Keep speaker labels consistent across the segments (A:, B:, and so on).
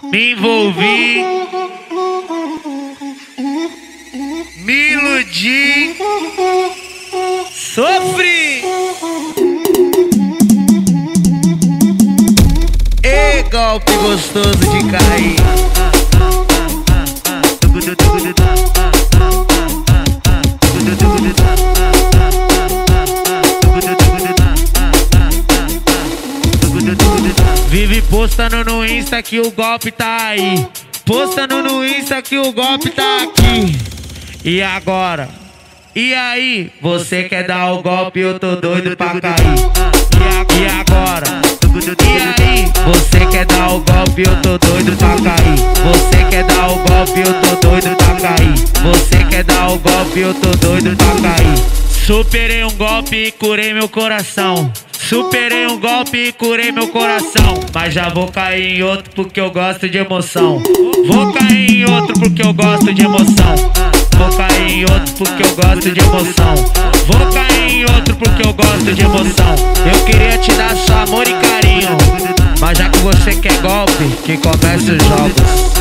A: me envolvi, me iludi, sofri. E golpe gostoso de cair. Vive postando no Insta que o golpe tá aí. Postando no Insta que o golpe tá aqui. E agora? E aí? Você quer dar o golpe? Eu tô doido pra cair. E agora? E aí? Você quer dar o golpe? Eu tô doido pra cair. Você quer dar o golpe? Eu tô doido pra cair. Você quer dar o golpe? Eu tô doido pra cair. Superei um golpe e curei meu coração. Superei um golpe e curei meu coração. Mas já vou cair em outro porque eu gosto de emoção. Vou cair em outro porque eu gosto de emoção. Vou cair em outro porque eu gosto de emoção. Vou cair em outro porque eu gosto de emoção. Eu queria te dar só amor e carinho, mas já que você quer golpe, que comece os jogos.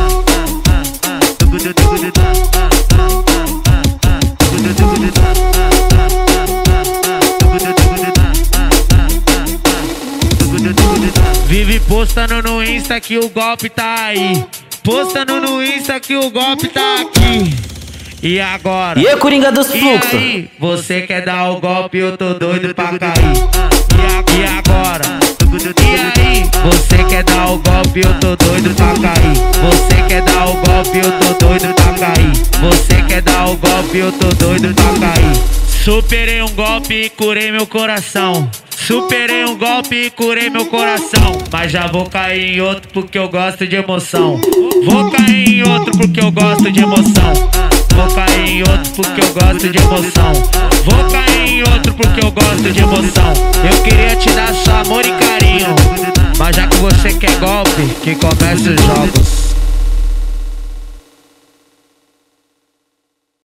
A: Vive postando no Insta que o golpe tá aí. Postando no Insta que o golpe tá aqui. E agora?
B: E aí, Coringa dos Fluxos?
A: E aí? Você quer dar o golpe? Eu tô doido pra cair. E agora? E aí? Você quer dar o golpe? Eu tô doido pra cair. Você quer dar o golpe? Eu tô doido pra cair. Você quer dar o golpe? Eu tô doido pra cair. Superei um golpe e curei meu coração. Superei um golpe e curei meu coração. Mas já vou cair em outro porque eu gosto de emoção. Vou cair em outro porque eu gosto de emoção. Vou cair em outro porque eu gosto de emoção. Vou cair em outro porque eu gosto de emoção. Eu queria te dar só amor e carinho, mas já que você quer golpe, que comece os jogos.